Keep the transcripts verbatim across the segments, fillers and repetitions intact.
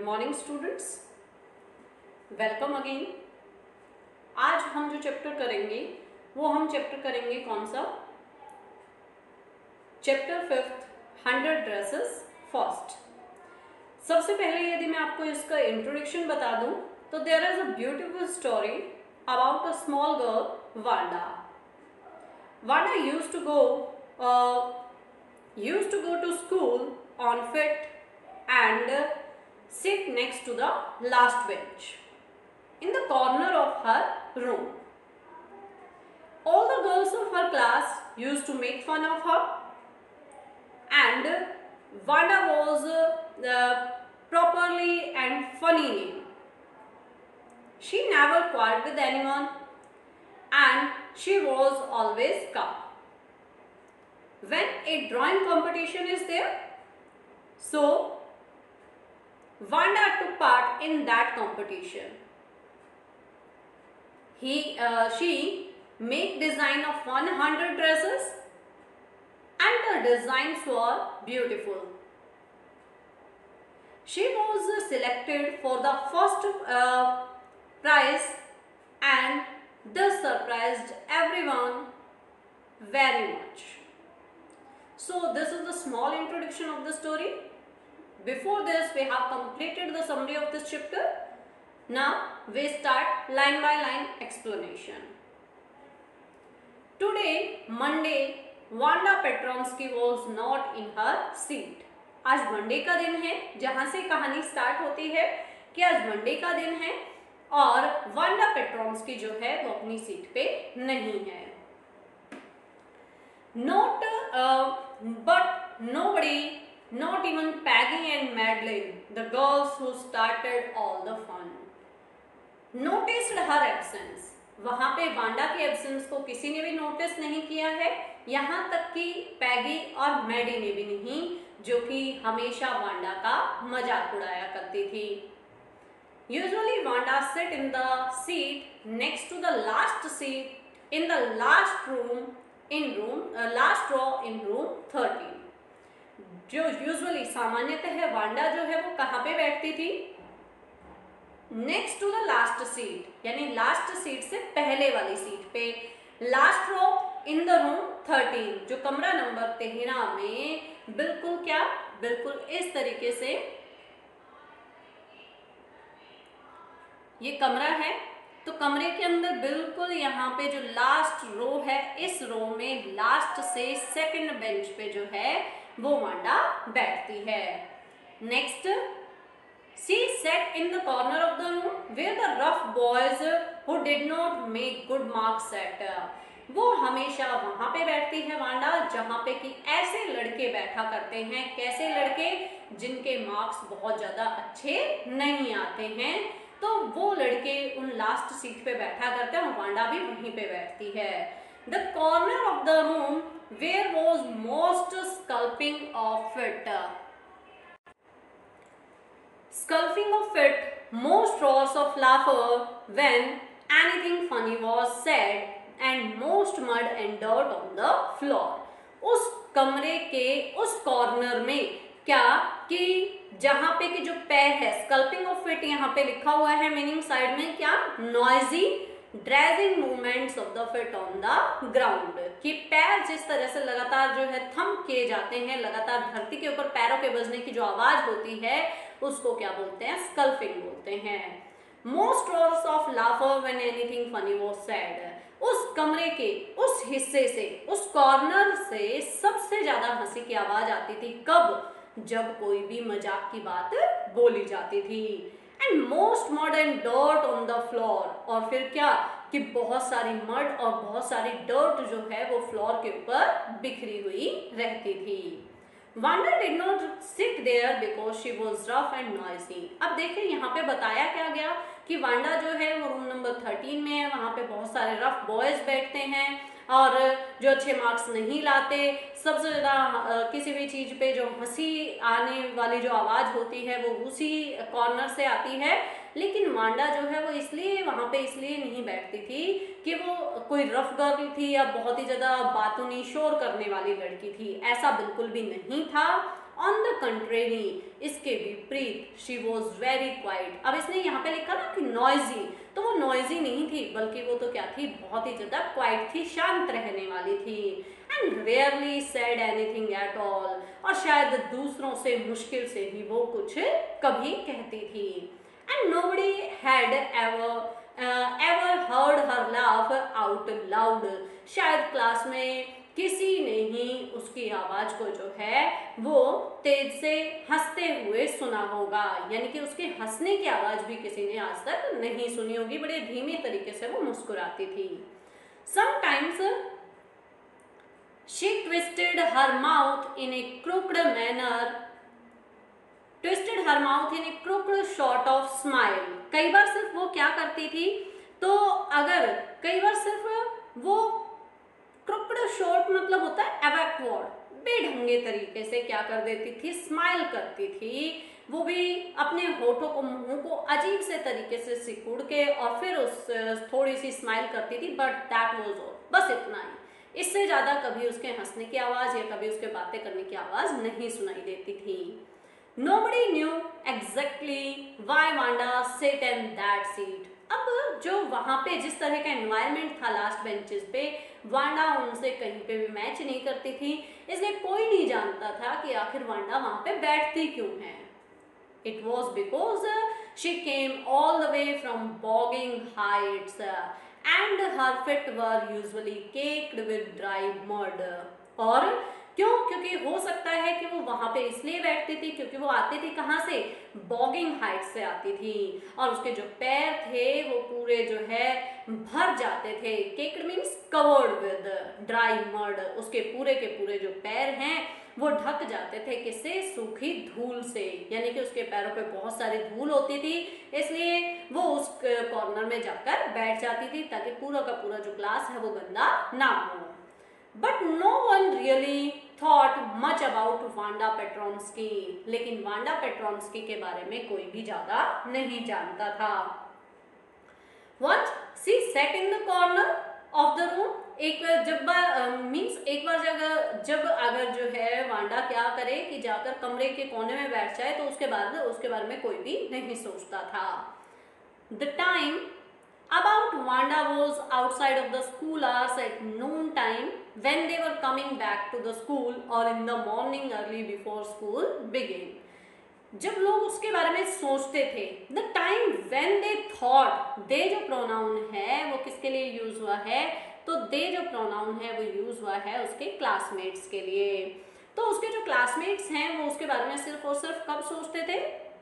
Morning students, welcome again. आज हम जो चैप्टर करेंगे वो हम चैप्टर करेंगे कौन सा? Chapter fifth, hundred dresses first. सबसे पहले यदि मैं आपको इसका इंट्रोडक्शन बता दूं तो there is a beautiful story about a small girl Wanda. Wanda used to go used to go to school on foot and sit next to the last bench in the corner of her room. All the girls of her class used to make fun of her, and Wanda was the properly and funny name. She never quarreled with anyone and she was always calm. When a drawing competition is there, so Wanda took part in that competition. He, uh, she made design of one hundred dresses and the designs were beautiful. She was selected for the first uh, prize and this surprised everyone very much. So this is the small introduction of the story. Before this we have completed the summary of this chapter. Now we start line by line explanation. Today Monday, Wanda Petronsky was not in her seat. आज Monday का दिन है, जहां से कहानी start होती है कि आज मंडे का दिन है और वांडा पेट्रोन्स्की जो है वो अपनी सीट पे नहीं है. Not uh, but nobody, not even Peggy and Madeline, the girls who started all the fun, noticed her absence. वहाँ पे वांडा की एब्सेंस को किसी ने भी नोटिस नहीं किया है, यहाँ तक कि पैगी और मैडी ने भी नहीं, जो कि हमेशा वांडा का मजाक उड़ाया करती थी. Usually Wanda sit in the seat next to the last seat in the last room in room uh, last row in room thirteen. जो यूजुअली सामान्यतः वांडा जो है वो कहाँ पे बैठती थी? Next to the last seat, यानी लास्ट सीट से पहले वाली सीट पे, last row in the room thirteen, जो कमरा नंबर तेरह में बिल्कुल क्या बिल्कुल इस तरीके से ये कमरा है. तो कमरे के अंदर बिल्कुल यहाँ पे जो लास्ट रो है, इस रो में लास्ट से सेकंड बेंच पे जो है वो वांडा बैठती है. Next, she sat in the corner of the room where the rough boys who did not make good marks sat. वो हमेशा वहां पे बैठती है वांडा जहां पे कि ऐसे लड़के बैठा करते हैं. कैसे लड़के? जिनके मार्क्स बहुत ज्यादा अच्छे नहीं आते हैं, तो वो लड़के उन लास्ट सीट पे बैठा करते हैं और वांडा भी वहीं पे बैठती है. The corner of the room where was most scuffling of it. Scuffling of it, most roars of laughter when anything funny was said and most mud and dirt on the floor. उस कमरे के उस corner में क्या कि जहां पे कि जो पैर है, स्कल्पिंग ऑफ फिट यहाँ पे लिखा हुआ है, मीनिंग साइड में क्या, noisy dragging movements of the feet on the ground, कि पैर जिस तरह से लगातार जो है थंप किए जाते हैं, लगातार धरती के ऊपर पैरों के बजने की जो आवाज होती है उसको क्या बोलते हैं? स्कल्पिंग बोलते हैं. Most roars of laughter when anything funny was said. उस कमरे के उस हिस्से से, उस कॉर्नर से सबसे ज्यादा हंसी की आवाज आती थी. कब? जब कोई भी मजाक की बात बोली जाती थी. And most mud and dirt on the floor, और फिर क्या कि बहुत सारी मड और बहुत सारी डर्ट जो है वो फ्लोर के ऊपर बिखरी हुई रहती थी. Wanda did not sit there because she was rough and noisy. अब देखिए यहाँ पे बताया क्या गया कि वांडा जो है वो रूम नंबर थर्टीन में है, वहाँ पे बहुत सारे रफ बॉयज बैठते हैं और जो अच्छे मार्क्स नहीं लाते. सबसे ज़्यादा किसी भी चीज़ पे जो हंसी आने वाली जो आवाज़ होती है वो उसी कॉर्नर से आती है. लेकिन वांडा जो है वो इसलिए वहाँ पे इसलिए नहीं बैठती थी कि वो कोई रफ गर्ल थी या बहुत ही ज़्यादा बातूनी शोर करने वाली लड़की थी. ऐसा बिल्कुल भी नहीं था. ऑन द कंट्रेरी, इसके विपरीत, शी वॉज वेरी क्वाइट। अब इसने यहाँ पे लिखा ना कि नॉइजी, तो वो नॉइजी नहीं थी, बल्कि वो तो क्या थी, बहुत ही ज्यादा क्वाइट थी, शांत रहने वाली थी। And rarely said anything at all, और शायद दूसरों से मुश्किल से ही वो कुछ कभी कहती थी। And nobody had ever ever heard her laugh out loud, शायद क्लास में किसी ने ही उसकी आवाज को जो है वो तेज से हंसते हुए सुना होगा, यानी कि उसके हंसने की आवाज भी किसी ने आज तक नहीं सुनी होगी, बड़े धीमे तरीके से वो मुस्कुराती थी। Sometimes she twisted her mouth in a crooked manner twisted her mouth in a crooked sort of smile, कई बार सिर्फ वो क्या करती थी, तो अगर कई बार सिर्फ वो क्रूक्ड शॉर्ट मतलब होता है एवैक्वर्ड, बेढंगे तरीके से क्या कर देती थी, स्माइल करती थी, वो भी अपने होठों को, मुंह को अजीब से तरीके से सिकुड़ के और फिर उस थोड़ी सी स्माइल करती थी, बट दैट वाज ऑल, बस इतना ही, इससे ज्यादा कभी उसके हंसने की आवाज या कभी उसके बातें करने की आवाज नहीं सुनाई देती थी। Nobody knew exactly why Wanda sat in that seat. अब जो वहां पे जिस तरह का एनवायरनमेंट था लास्ट बेंचेस पे, वांडा उनसे कहीं पे भी मैच नहीं करती थी, इसलिए कोई नहीं जानता था कि आखिर वांडा वहां पे बैठती क्यों है। It was because she came all the way from Bogging Heights and her feet were usually caked with dry mud. और क्यों? क्योंकि हो सकता है कि वो वहां पे इसलिए बैठती थी क्योंकि वो आती थी कहाँ से, बॉगिंग हाइट्स से आती थी, और उसके जो पैर थे वो पूरे जो है भर जाते थे, caked means covered with dry mud, उसके पूरे के पूरे जो पैर हैं वो ढक जाते थे किससे, सूखी धूल से, यानी कि उसके पैरों पे बहुत सारी धूल होती थी, इसलिए वो उस कॉर्नर में जाकर बैठ जाती थी ताकि पूरा का पूरा जो क्लास है वो गंदा ना हो। But no one really thought much about Wanda Petronsky, लेकिन वांडा पेट्रोन्स्की के बारे में कोई भी ज्यादा नहीं जानता था। Once she sat in the corner of the room, एक बार जब मीन्स uh, एक बार जगह जब अगर जो है वांडा क्या करे कि जाकर कमरे के कोने में बैठ जाए तो उसके बाद उसके बारे में कोई भी नहीं सोचता था। The time about Wanda was outside of the school hours at noon time when they were coming back to the school or in the morning early before school began. जब लोग उसके बारे में सोचते थे, the time when they thought, they जो pronoun है वो किसके लिए यूज हुआ है, तो they जो प्रोनाउन है वो यूज हुआ है उसके क्लासमेट्स के लिए। तो उसके जो क्लासमेट्स हैं वो उसके बारे में सिर्फ और सिर्फ कब सोचते थे,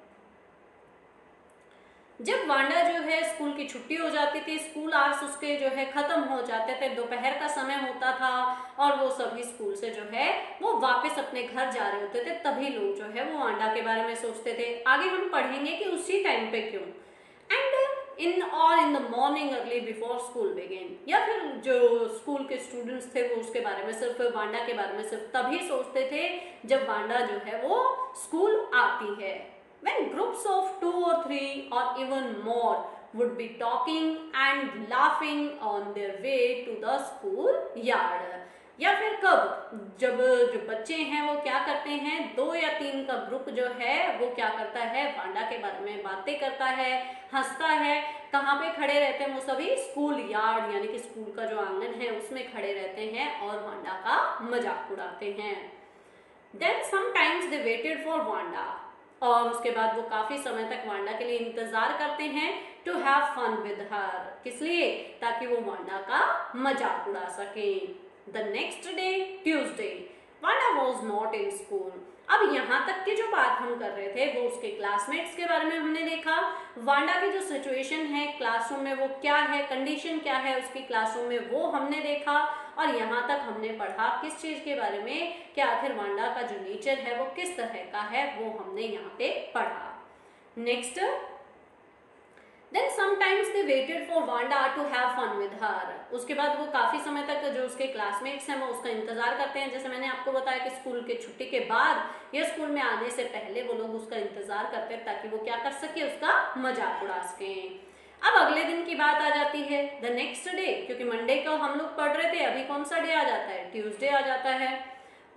जब वांडा जो है स्कूल की छुट्टी हो जाती थी, स्कूल आवर्स उसके जो है खत्म हो जाते थे, दोपहर का समय होता था और वो सभी स्कूल से जो है वो वापस अपने घर जा रहे होते थे, तभी लोग जो है वो वांडा के बारे में सोचते थे। आगे हम पढ़ेंगे कि उसी टाइम पे क्यों। एंड इन और in the morning early before school begin, या फिर जो स्कूल के स्टूडेंट्स थे वो उसके बारे में सिर्फ वांडा के बारे में सिर्फ तभी सोचते थे जब वांडा जो है वो स्कूल आती है। When groups of two or three or even more would be talking and laughing on their way to the school yard. या फिर कब, जब जो बच्चे हैं वो क्या करते हैं, दो या तीन का ग्रुप जो है वो क्या करता है, वांडा के बारे में बातें करता है, हंसता है। कहाँ पे खड़े रहते हैं वो सभी, स्कूल यार्ड यानी कि स्कूल का जो आंगन है उसमें खड़े रहते हैं और वांडा का मजाक उड़ाते हैं। Then sometimes they waited for Wanda. और उसके बाद वो काफी समय तक वांडा के लिए इंतजार करते हैं, to have fun with her, किस लिए, ताकि वो वांडा का मजाक उड़ा सके। The next day Tuesday Wanda was not in school. अब यहाँ तक की जो बात हम कर रहे थे वो उसके क्लासमेट्स के बारे में हमने देखा, वांडा की जो सिचुएशन है क्लासरूम में वो क्या है, कंडीशन क्या है उसकी क्लासरूम में वो हमने देखा, और यहाँ तक हमने पढ़ा किस चीज के बारे में, कि आखिर वांडा का जो नेचर है वो किस तरह का है वो हमने यहाँ पे पढ़ा। Next, then sometimes they waited for Wanda to have fun with her. उसके बाद वो काफी समय तक जो उसके क्लासमेट्स हैं वो उसका इंतजार करते हैं, जैसे मैंने आपको बताया कि स्कूल के छुट्टी के बाद या स्कूल में आने से पहले वो लोग उसका इंतजार करते हैं ताकि वो क्या कर सके, उसका मजाक उड़ा सके। अब अगले दिन की बात आ जाती है, द नेक्स्ट डे, क्योंकि मंडे को हम लोग पढ़ रहे थे, अभी कौन सा डे आ जाता है, ट्यूसडे आ जाता है।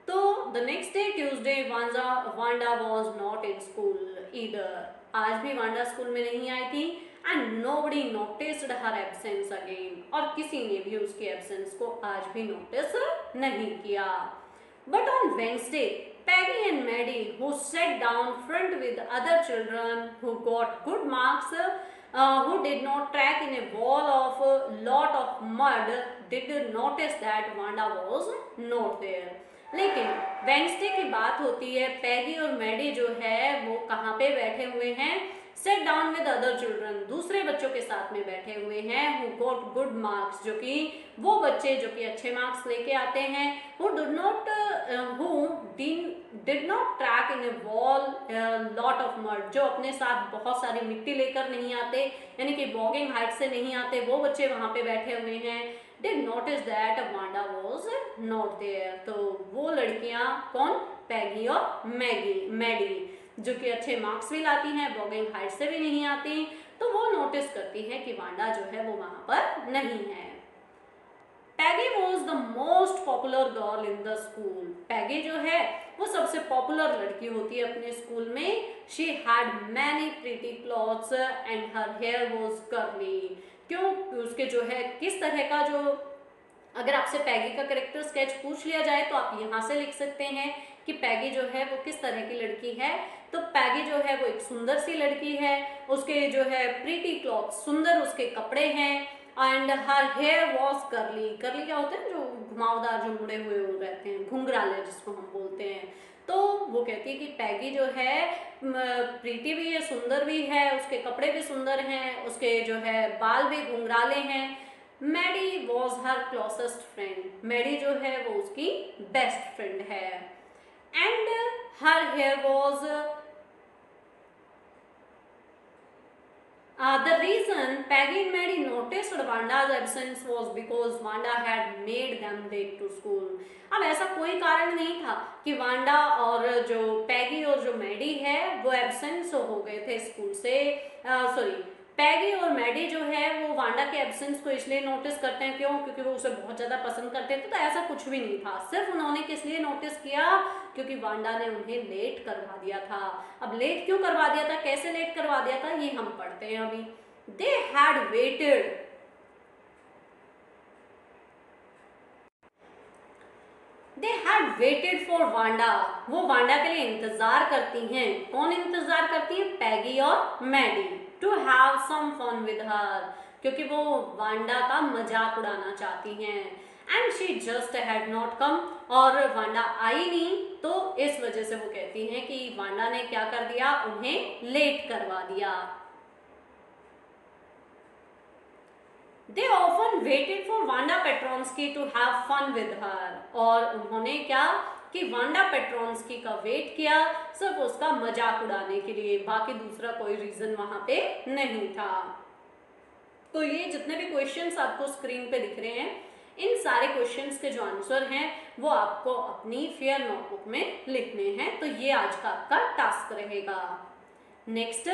तो the next day Tuesday Wanda Wanda was not in school either. आज भी वांडा स्कूल में नहीं आई थी and nobody noticed her absence again, और किसी ने भी उसकी एब्सेंस को आज भी नोटिस नहीं किया। But on Wednesday Peggy and Maddie, who sat down front with other children who got good marks, uh, who did not track in a wall of a lot of mud, did notice that Wanda was not there. लेकिन Wednesday की बात होती है, Peggy और Maddie जो है वो कहाँ पे बैठे हुए हैं? Sat down with other children, दूसरे बच्चों के साथ में बैठे हुए हैं। हु गॉट गुड मार्क्स, जो कि वो बच्चे जो कि अच्छे मार्क्स लेके आते हैं। Who did not who did not track in a whole lot of mud, जो अपने साथ बहुत सारी मिट्टी लेकर नहीं आते, यानी कि वॉकिंग हाइट से नहीं आते, वो बच्चे वहां पे बैठे हुए हैं। Did notice that Wanda was not there, तो वो लड़कियां कौन? पैगी और मैगी मैडी, जो कि अच्छे मार्क्स भी लाती हैं, वॉकिंग हाइट से भी नहीं आती, तो वो नोटिस करती है कि वांडा जो है वो वहां पर नहीं है। Peggy was the most popular girl in the school, Peggy जो है वो सबसे पॉपुलर लड़की होती है अपने स्कूल में। She had many pretty clothes and her hair was curly, क्यों? उसके जो है किस तरह का, जो अगर आपसे पैगी का कैरेक्टर स्केच पूछ लिया जाए तो आप यहाँ से लिख सकते हैं कि पैगी जो है वो किस तरह की लड़की है। तो पैगी जो है वो एक सुंदर सी लड़की है, उसके जो है प्रीटी क्लॉथ, सुंदर उसके कपड़े हैं, एंड हर हेयर वॉज करली, करली क्या होते हैं? जो घुमावदार, जो मुड़े हुए रहते हैं, घुंघराले जिसको हम बोलते हैं। तो वो कहती है कि पैगी जो है प्रीति भी है, सुंदर भी है, उसके कपड़े भी सुंदर हैं, उसके जो है बाल भी घुंघराले हैं। Maddie was her closest friend, Maddie जो है वो उसकी बेस्ट फ्रेंड है। And her hair was Uh, the reason Peggy and Maddie noticed Wanda's absence was because Wanda had made them late to school. अब ऐसा कोई कारण नहीं था कि वांडा और जो पैगी और जो मैडी है वो एब्सेंस हो गए थे स्कूल से। सॉरी, पैगी और मैडी जो है वो वांडा के एब्सेंस को इसलिए नोटिस करते हैं, क्यों? क्योंकि वो उसे बहुत ज़्यादा पसंद करते थे। तो ऐसा कुछ भी नहीं था, सिर्फ उन्होंने किस लिए नोटिस किया? क्योंकि वांडा ने उन्हें लेट करवा दिया था। अब लेट क्यों करवा दिया था, कैसे लेट करवा दिया था, ये हम पढ़ते हैं अभी। They had waited, they had waited for Wanda, वो वांडा के लिए इंतजार करती हैं। कौन इंतजार करती है? पैगी और Maddie. To have some fun with her, क्योंकि वो वांडा का मजाक उड़ाना चाहती हैं। And she just had not come, और वांडा आई नहीं, तो इस वजह से वो कहती हैं कि वांडा ने क्या कर दिया? उन्हें लेट करवा दिया। They often waited for Wanda Petronsky to have fun with her, और उन्होंने क्या कि वांडा पेट्रोन्स्की का वेट किया सिर्फ उसका मजाक उड़ाने के लिए, बाकी दूसरा कोई रीजन वहां पे नहीं था। तो ये जितने भी क्वेश्चंस आपको स्क्रीन पे दिख रहे हैं, इन सारे क्वेश्चंस के जो आंसर हैं वो आपको अपनी फेयर नोटबुक में लिखने हैं। तो ये आज का आपका टास्क रहेगा। Next,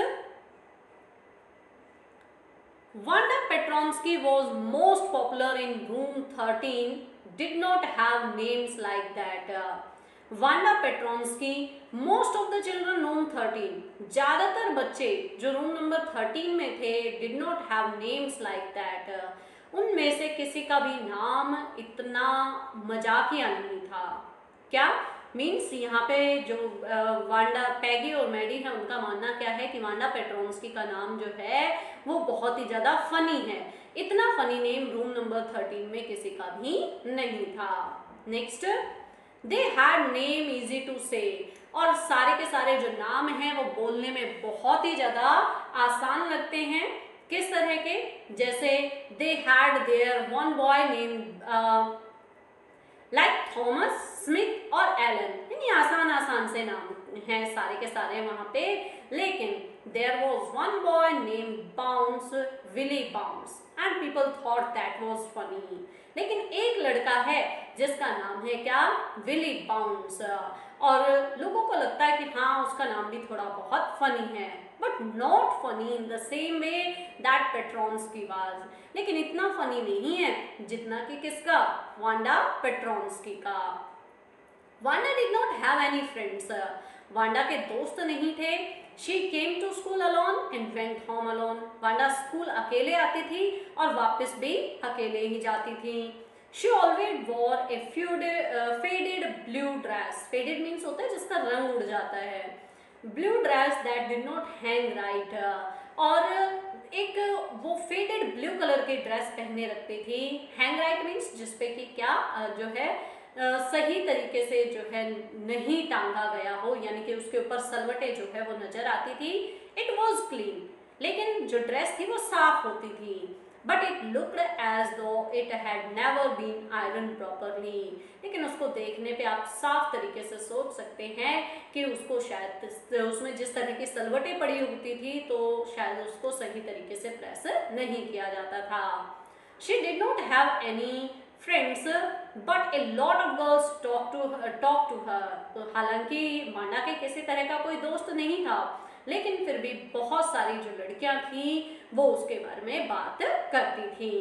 Wanda Petronsky was most popular in room thirteen, did not have names like that. Uh, Wanda Petronsky, most of the children room thirteen, ज़्यादातर बच्चे जो रूम नंबर थर्टीन में थे, did not have names like that. Uh, उनमें से किसी का भी नाम इतना मजाकिया नहीं था। क्या मीन्स यहाँ पे जो वांडा, पैगी और मैडी है, उनका मानना क्या है कि वांडा पेट्रोन्स्की का नाम जो है वो बहुत ही ज़्यादा फनी है। इतना funny name room number thirteen में किसी का भी नहीं था। Next, they had name easy to say, और सारे के सारे जो नाम हैं वो बोलने में बहुत ही ज़्यादा आसान लगते हैं। किस तरह के? जैसे they had there one boy name like Thomas, Smith और एलन, यानी आसान आसान से नाम हैं सारे के सारे वहां पे। लेकिन there was one boy name Bounce, Willie Bounce, and people thought that was funny. लेकिन एक लड़का है जिसका नाम है क्या? विली बाउंस, और लोगों को लगता है कि हाँ उसका नाम भी थोड़ा बहुत फनी है, but not funny in the same way that Petronsky was. लेकिन इतना फनी नहीं है जितना कि किसका? वांडा पेट्रोन्स्की का। Wanda did not have any friends. Wanda के दोस्त नहीं थे। She came to school alone and went home alone. Wanda school अकेले आती थी और वापस भी अकेले ही जाती थी। She always wore a faded blue dress. Faded means होता है जिसका रंग उड़ जाता है। Blue dress that did not hang right. और एक वो फेडेड ब्लू कलर की ड्रेस पहने रखती थी। हैंग राइट मीन्स जिसपे कि क्या जो है सही तरीके से जो है नहीं टांगा गया हो, यानी कि उसके ऊपर सलवटें जो है वो नजर आती थी। इट वॉज क्लीन, लेकिन जो ड्रेस थी वो साफ होती थी। But it looked as though it had never been iron properly. लेकिन उसको देखने पे आप साफ तरीके से सोच सकते हैं कि उसको शायद उसमें जिस तरह की सलवटें पड़ी होती थी तो शायद उसको सही तरीके से प्रेस नहीं किया जाता था। She did not have any friends but a lot of girls talk to talk to her. तो हालांकि वांडा के किसी तरह का कोई दोस्त नहीं था, लेकिन फिर भी बहुत सारी जो लड़कियां थी वो उसके बारे में बात करती थी।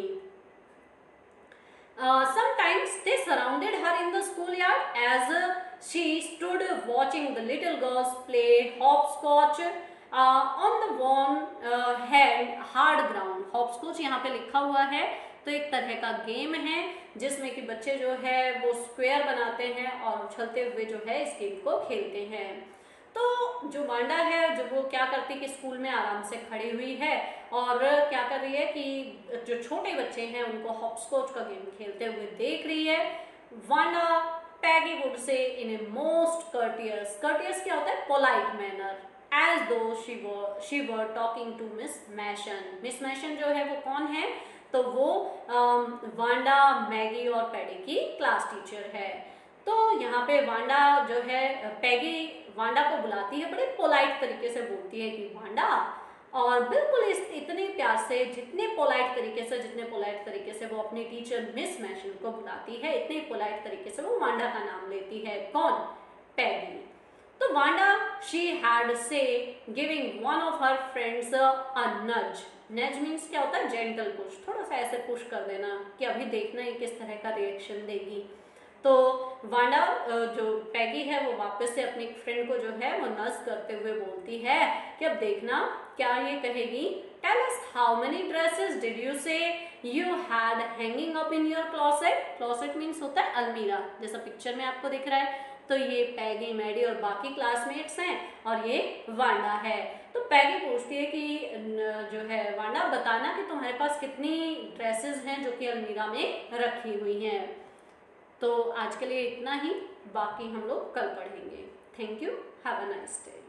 Sometimes they surrounded her in the school yard as she stood watching the little girls play hopscotch on the one hand hard ground. Hopscotch यहाँ पे लिखा हुआ है, तो एक तरह का गेम है जिसमें कि बच्चे जो है वो स्क्वायर बनाते हैं और उछलते हुए जो है इस गेम को खेलते हैं। तो जो वांडा है जो वो क्या करती है कि स्कूल में आराम से खड़ी हुई है और क्या कर रही है कि जो छोटे बच्चे हैं उनको हॉपस्कॉच का गेम खेलते हुए देख रही है। Wanda Peggy would say in a most courteous, courteous क्या होता है polite manner, as though she were she were talking to Miss Mason. Miss Mason जो है वो कौन है, तो वो वांडा, मैगी और पैडी की क्लास टीचर है। तो यहाँ पे वांडा जो है पैगी वांडा को बुलाती है, बड़े पोलाइट तरीके से बोलती है कि वांडा, और बिल्कुल इस इतने प्यार से, जितने पोलाइट तरीके से जितने पोलाइट तरीके से वो अपनी टीचर मिस मैशन को बुलाती है, इतने पोलाइट तरीके से वो वांडा का नाम लेती है। कौन? पैगी। तो Wanda she had say giving one of her friends a nudge. Nudge means क्या होता है? जेंटल पुश, थोड़ा सा ऐसे पुश कर देना कि अभी देखना है किस तरह का रिएक्शन देगी। तो वांडा जो पैगी है वो वापस से अपनी फ्रेंड को जो है वो नज करते हुए बोलती है कि अब देखना क्या ये कहेगी। Tell us how many dresses did you say you had hanging up in your closet. Closet means होता है अलमीरा, जैसा पिक्चर में आपको दिख रहा है। तो ये पैगी, मैडी और बाकी क्लासमेट्स हैं और ये वांडा है। तो पैगी पूछती है कि जो है वांडा बताना कि तुम्हारे पास कितनी ड्रेसेस हैं जो कि अलमीरा में रखी हुई हैं। तो आज के लिए इतना ही, बाकी हम लोग कल पढ़ेंगे। Thank you, have a nice day.